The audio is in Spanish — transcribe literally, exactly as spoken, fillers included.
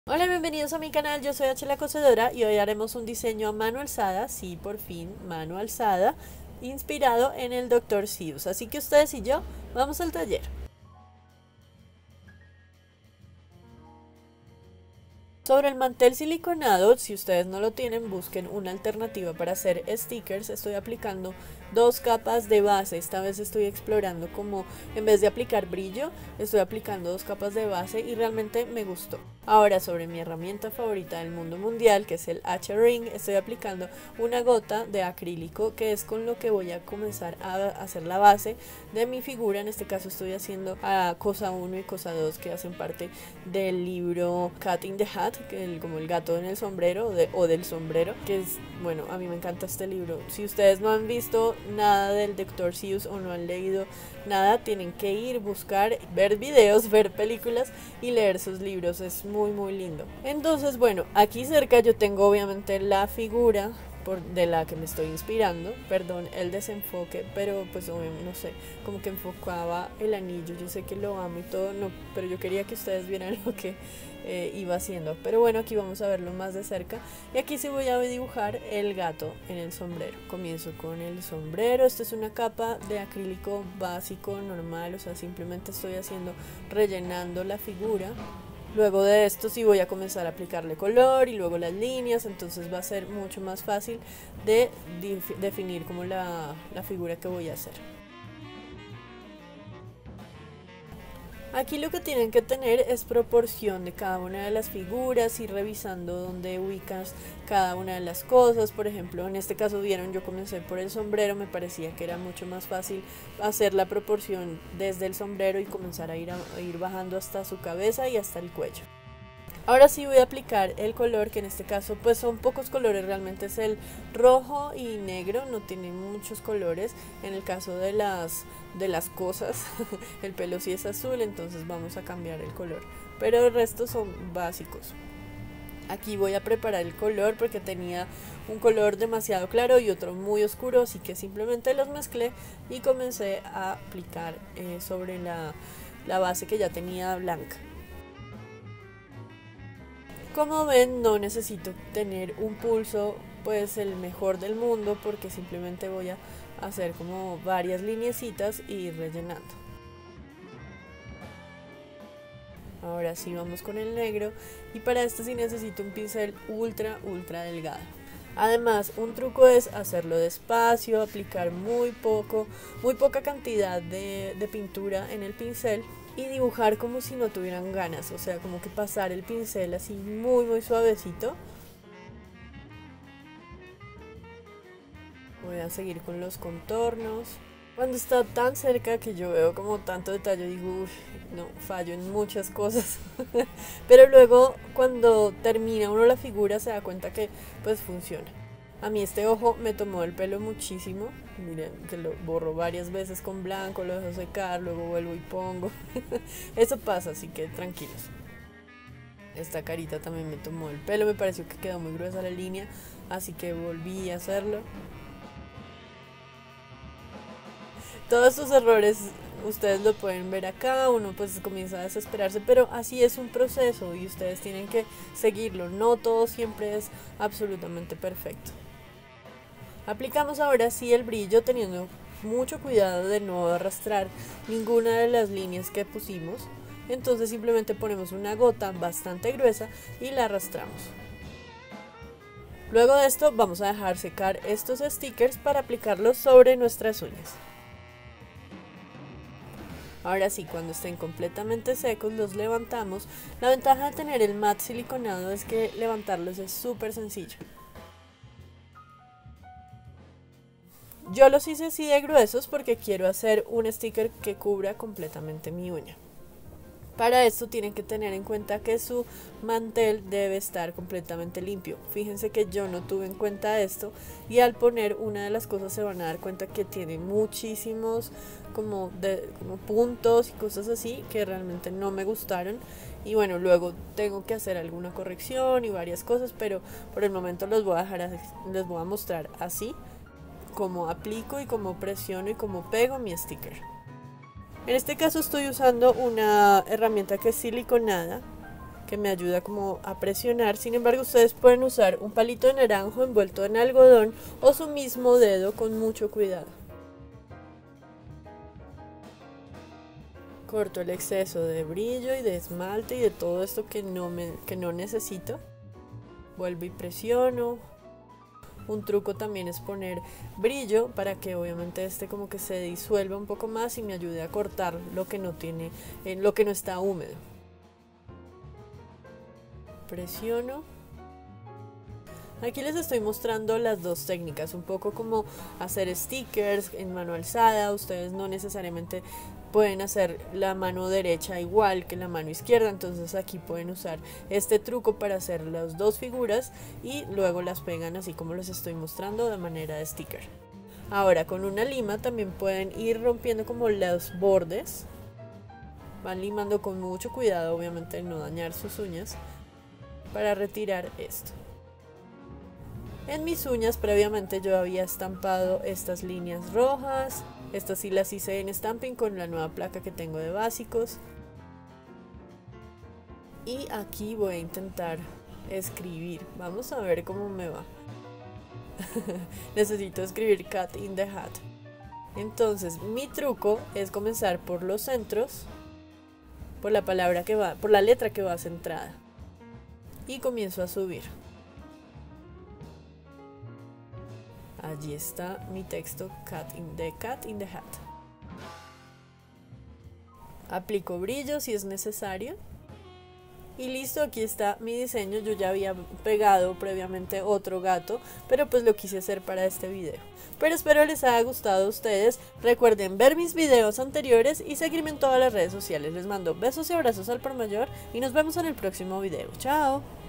Hola, bienvenidos a mi canal, yo soy H la Cosedora y hoy haremos un diseño a mano alzada, sí, por fin, mano alzada, inspirado en el doctor Seuss. Así que ustedes y yo vamos al taller. Sobre el mantel siliconado, si ustedes no lo tienen, busquen una alternativa para hacer stickers. Estoy aplicando dos capas de base. Esta vez estoy explorando como, en vez de aplicar brillo, estoy aplicando dos capas de base y realmente me gustó. Ahora, sobre mi herramienta favorita del mundo mundial, que es el H-Ring, estoy aplicando una gota de acrílico, que es con lo que voy a comenzar a hacer la base de mi figura. En este caso estoy haciendo a cosa uno y cosa dos, que hacen parte del libro Cat in the Hat, que el, como el gato en el sombrero, de, o del sombrero, que es, bueno, a mí me encanta este libro. Si ustedes no han visto nada del doctor Seuss o no han leído nada, tienen que ir, buscar, ver videos, ver películas y leer sus libros. Es muy muy lindo. Entonces, bueno, aquí cerca yo tengo obviamente la figura por, de la que me estoy inspirando. Perdón el desenfoque, pero pues no sé, como que enfocaba el anillo. Yo sé que lo amo y todo, no, pero yo quería que ustedes vieran lo que eh, iba haciendo. Pero bueno, aquí vamos a verlo más de cerca. Y aquí sí voy a dibujar el gato en el sombrero. Comienzo con el sombrero. Esta es una capa de acrílico básico, normal, o sea, simplemente estoy haciendo, rellenando la figura. Luego de esto sí voy a comenzar a aplicarle color y luego las líneas, entonces va a ser mucho más fácil de definir como la, la figura que voy a hacer. Aquí lo que tienen que tener es proporción de cada una de las figuras, ir revisando dónde ubicas cada una de las cosas. Por ejemplo, en este caso vieron, yo comencé por el sombrero, me parecía que era mucho más fácil hacer la proporción desde el sombrero y comenzar a ir, a, a ir bajando hasta su cabeza y hasta el cuello. Ahora sí voy a aplicar el color, que en este caso pues son pocos colores, realmente es el rojo y negro, no tiene muchos colores. En el caso de las, de las cosas, el pelo sí es azul, entonces vamos a cambiar el color, pero el resto son básicos. Aquí voy a preparar el color porque tenía un color demasiado claro y otro muy oscuro, así que simplemente los mezclé y comencé a aplicar eh, sobre la, la base que ya tenía blanca. Como ven, no necesito tener un pulso pues el mejor del mundo, porque simplemente voy a hacer como varias lineecitas y ir rellenando. Ahora sí vamos con el negro, y para esto sí necesito un pincel ultra ultra delgado. Además, un truco es hacerlo despacio, aplicar muy poco, muy poca cantidad de, de pintura en el pincel y dibujar como si no tuvieran ganas, o sea, como que pasar el pincel así muy muy suavecito. Voy a seguir con los contornos. Cuando está tan cerca que yo veo como tanto detalle, digo, uff, no, fallo en muchas cosas. Pero luego cuando termina uno la figura se da cuenta que pues funciona. A mí este ojo me tomó el pelo muchísimo. Miren que lo borro varias veces con blanco, lo dejo secar, luego vuelvo y pongo. Eso pasa, así que tranquilos. Esta carita también me tomó el pelo, me pareció que quedó muy gruesa la línea, así que volví a hacerlo. Todos estos errores ustedes lo pueden ver acá, uno pues comienza a desesperarse, pero así es un proceso y ustedes tienen que seguirlo, no todo siempre es absolutamente perfecto. Aplicamos ahora sí el brillo, teniendo mucho cuidado de no arrastrar ninguna de las líneas que pusimos. Entonces simplemente ponemos una gota bastante gruesa y la arrastramos. Luego de esto vamos a dejar secar estos stickers para aplicarlos sobre nuestras uñas. Ahora sí, cuando estén completamente secos los levantamos. La ventaja de tener el mat siliconado es que levantarlos es súper sencillo. Yo los hice así de gruesos porque quiero hacer un sticker que cubra completamente mi uña. Para esto tienen que tener en cuenta que su mantel debe estar completamente limpio. Fíjense que yo no tuve en cuenta esto y al poner una de las cosas se van a dar cuenta que tiene muchísimos como, de, como puntos y cosas así que realmente no me gustaron. Y bueno, luego tengo que hacer alguna corrección y varias cosas, pero por el momento los voy a dejar, les voy a mostrar así como aplico y como presiono y como pego mi sticker. En este caso estoy usando una herramienta que es siliconada, que me ayuda como a presionar. Sin embargo, ustedes pueden usar un palito de naranjo envuelto en algodón o su mismo dedo con mucho cuidado. Corto el exceso de brillo y de esmalte y de todo esto que no, me, que no necesito. Vuelvo y presiono. Un truco también es poner brillo para que obviamente este como que se disuelva un poco más y me ayude a cortar lo que no tiene, eh, lo que no está húmedo. Presiono. Aquí les estoy mostrando las dos técnicas, un poco como hacer stickers en mano alzada. Ustedes no necesariamente pueden hacer la mano derecha igual que la mano izquierda, entonces aquí pueden usar este truco para hacer las dos figuras y luego las pegan así como les estoy mostrando de manera de sticker. Ahora con una lima también pueden ir rompiendo como los bordes, van limando con mucho cuidado, obviamente no dañar sus uñas, para retirar esto. En mis uñas previamente yo había estampado estas líneas rojas. Estas sí las hice en stamping con la nueva placa que tengo de básicos. Y aquí voy a intentar escribir. Vamos a ver cómo me va. Necesito escribir cat in the hat. Entonces mi truco es comenzar por los centros, por la palabra que va, por la letra que va centrada. Y comienzo a subir. Allí está mi texto cat in the, cat in the hat. Aplico brillo si es necesario. Y listo, aquí está mi diseño. Yo ya había pegado previamente otro gato, pero pues lo quise hacer para este video. Pero espero les haya gustado a ustedes. Recuerden ver mis videos anteriores y seguirme en todas las redes sociales. Les mando besos y abrazos al por mayor y nos vemos en el próximo video. ¡Chao!